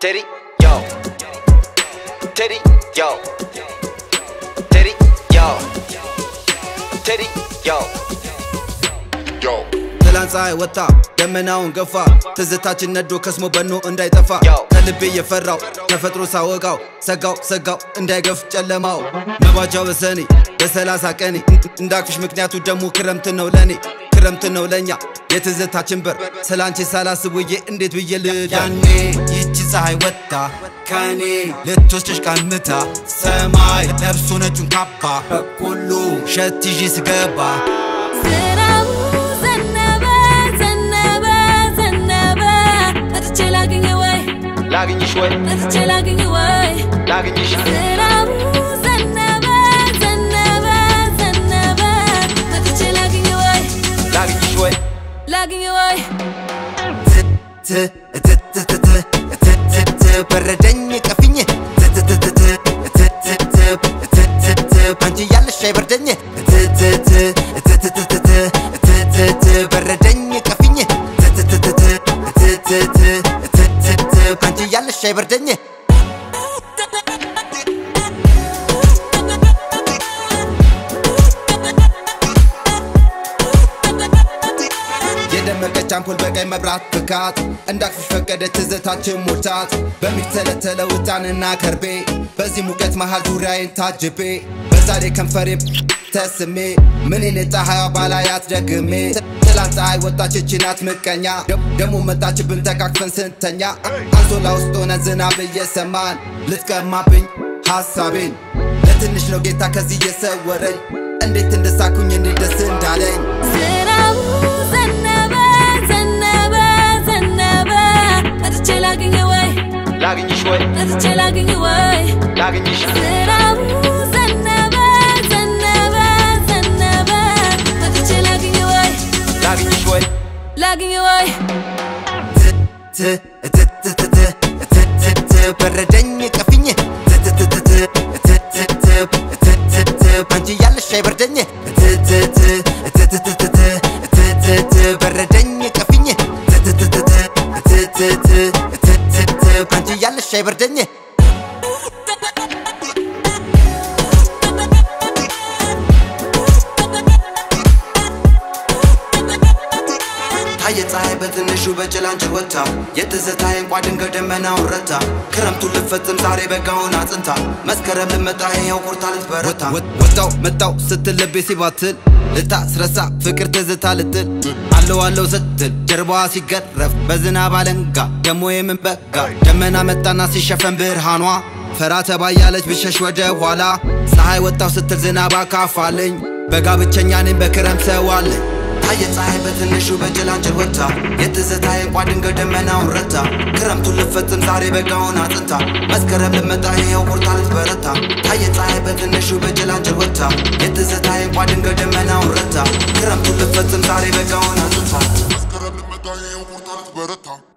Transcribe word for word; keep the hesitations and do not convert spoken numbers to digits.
Teddy, yo. Teddy, yo. Teddy, yo. Teddy, yo. Yo. Telansai wata, demenaun gafa. Tizitachin nedo kasmo banu undai tafa. Talibi yeferraw, tefetro sawagaw. Sagaw, sagaw, undai gaf ጨለማው መባጃው በሰኒ በሰላሳ ቀኒ እንዳክፍሽ ምክንያቱ ደሙ ክረምት ነው ለኔ ክረምት ነው ለኛ የትዝታችን በር ሰላንቺ ሳላስብዬ እንዴት ብዬ ልዳኔ ይቺ ፀሐይ ወጣ ከኔ ልትወስድሽ ቀንታ ሰማይ ለብሶ ነጩን ካባ በኩሉ ሸት ይዤ ስገባ ዝናቡ ዘነበ ዘነበ ዘነበ መጥቼ ላግኝ ወይ ላግኝሽ ወይ መጥቼ ላግኝ ወይ ላግኝሽ ዝናቡ ዘነበ ዘነበ ዘነበ መጥቼ ላግኝ ወይ ላግኝሽ ወይ ላግኝ ወይ ት ት ት ት ት ት በረደኝ ቀፍኝ ት ት ት ት ት ት ት አንቺ ያለሽ አይበርደኝ ት ት ት ት ት ት ት በረደኝ ቀፍኝ ት ት ት ት ት ት አንቺ ያለሽ አይበርደኝ የደመቀች አምፖል በቀይ መብራት ፍካት እንዳክፍሽ ፈቀደ ትዝታችን ሞልታት በሚተለተለው ዕጣንና ከርቤ በዚህ ሙቀት መሃል ዙሪያዬን ታጅቤ በዛሬ ከንፈሬ ተስሜ ምን ይነጣ ሃያ ባላያት ደግሜ ትላንት ፀሐይ ወጣች እቺ ናት ምቀኛ ደሞ መጣችብን ተቃቅፈን ስንተኛ አንሶላ ውስጥ ሆነን ዝናብ እየሰማን ልትቀማብኝ ሐሳቤን ለትንሽ ነው ጌታ ከዚህ እየሰወረኝ እንዴት እንደሳኩኝ እንዴት ደስ እንዳለኝ ዝናቡ ዘነበ ዘነበ ዘነበ መጥቼ ላግኝ ወይ ላግኝሽ ወይ መጥቼ ላግኝ ወይ ላግኝሽ ዝናቡ ዘነበ ዘነበ ዘነበ መጥቼ ላግኝ ወይ ላግኝሽ ወይ ላግኝ ወይ ት ት ት ት ት ት በረደኝ ቀፍኝ ት ት ት ት ት ት አንቺ ያለሽ አይበርደኝ ት ት ት ት ት ት በረደኝ ቀፍኝ ት ት ት ት ት አንቺ ያለሽ አይበርደኝ ታየ ፀሐይ በትንሹ በጭላንጭል ወጣ የትዝታዬን ቋድን ገደመናው ረታ ክረምቱ ልፈጽም ዛሬ በጋውን አጽንታ መስከረም ልመጣ ይኸው ቁርታ ልትበረታ ወጣው መጣው ስትል ልቤ ሲባትል ልታስረሳ ፍቅር ትዝታ ልትል አለው አለው ስትል ጀርባዋ ሲገረፍ በዝናብ አለንጋ ደሞ የምንበጋ ደመና መጣና ሲሸፈን ብርሃኗ ፈራ ተባያለች ብሸሽ ወደ ኋላ ፀሐይ ወጣው ስትል ዝናብ አካፋለኝ በጋ ብቸኛ ነኝ በክረምት ሰዋለኝ ታየ ፀሐይ በትንሹ በጭላንጭል ወጣ የትዝታዬን ቋድን ገደመናው ረታ ክረምቱ ልፈጽም ዛሬ በጋውን አጽንታ መስከረም ልመጣ ይኸው ቁርታ ልትበረታ ታየ ፀሐይ በትንሹ በጭላንጭል ወጣ የትዝታዬን ቋድን ገደመናው ረታ ክረምቱ ልፈጽም ዛሬ በጋውን አጽንታ መስከረም ልመጣ ይኸው ቁርታ ልትበረታ